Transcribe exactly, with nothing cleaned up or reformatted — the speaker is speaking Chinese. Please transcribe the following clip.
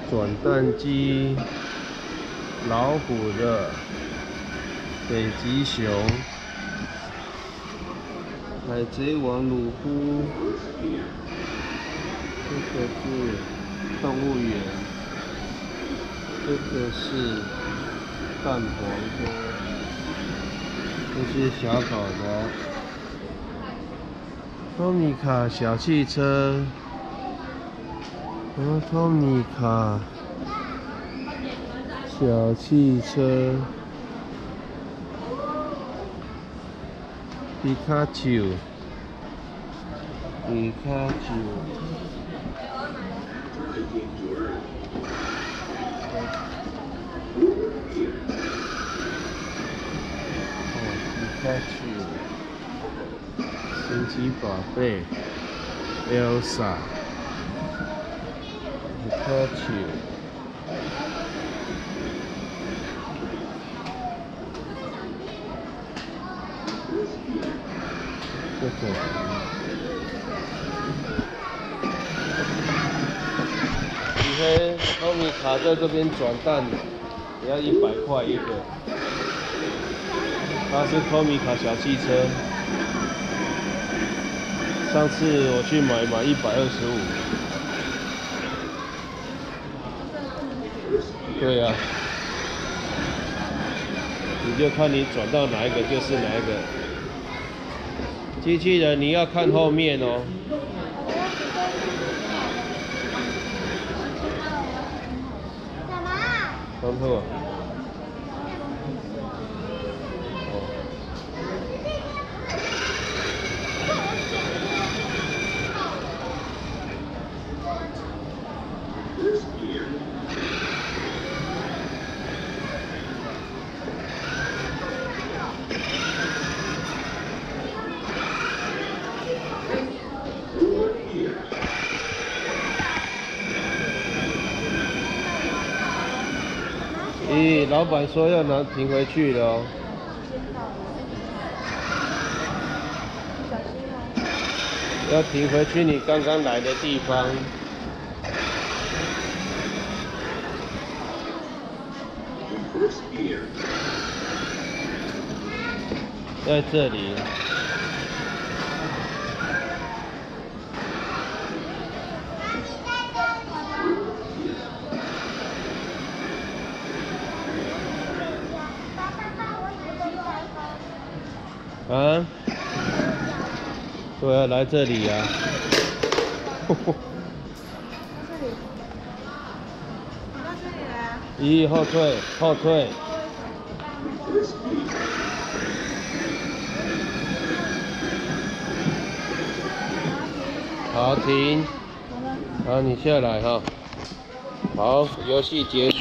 转蛋机、老虎的、北极熊、海贼王鲁夫，这个是动物园，这个是蛋黄哥，这是小狗的托米卡小汽车。 哦，托米卡小汽车，皮卡丘，皮卡丘，哦，皮卡丘，神奇宝贝 ，Elsa。 皮卡丘，这个，你看托米卡在这边转蛋，也要一百块一个。它是托米卡小汽车，上次我去买买一百二十五。 对呀、啊，你就看你转到哪一个就是哪一个。机器人你要看后面哦。干嘛？关破。咦，老板说要拿停回去了哦。要停回去你刚刚来的地方。在这里。 啊，对啊，来这里呀、啊。咦，后退，后退。好，停。好，你下来哈。好，游戏结束。